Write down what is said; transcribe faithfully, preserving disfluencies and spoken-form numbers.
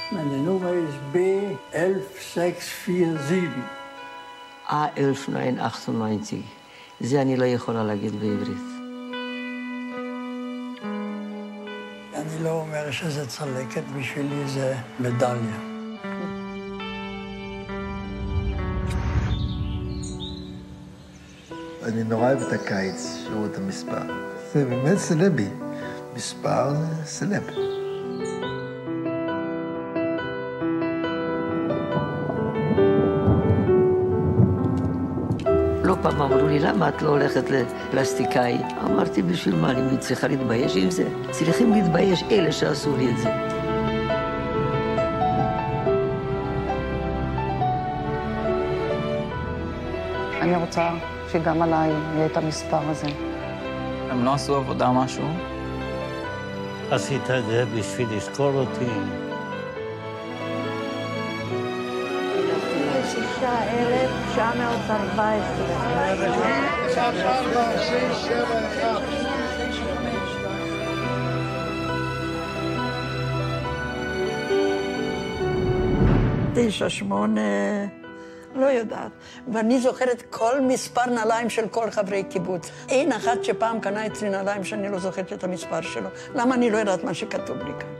Meine Nummer ist B elf sechs vier sieben. A אלף תשע מאות תשעים ותשמונה. זה אני לא יכולה להגיד בעברית. אני לא אומר שזה צלקת, בשבילי זה מדליה. אני נורא אוהב את הקיץ, שהוא את המספר. זה באמת סלבי. מספר זה סלב. לא פעם אמרו לי, למה את לא הולכת לפלסטיקאי? אמרתי, בשביל מה? אני צריכה להתבייש עם זה? צריכים להתבייש אלה שעשו לי את זה. אני רוצה שגם עליי יהיה את המספר הזה. הם לא עשו עבודה משהו? עשית את זה בשביל לזכור אותי. שישה אלף תשע מאות ארבע עשרה. תשע, שמונה, לא יודעת. ואני זוכרת כל מספר נעליים של כל חברי קיבוץ. אין אחת שפעם קנה אצלי נעליים שאני לא זוכרת את המספר שלו. למה אני לא יודעת מה שכתוב לי כאן?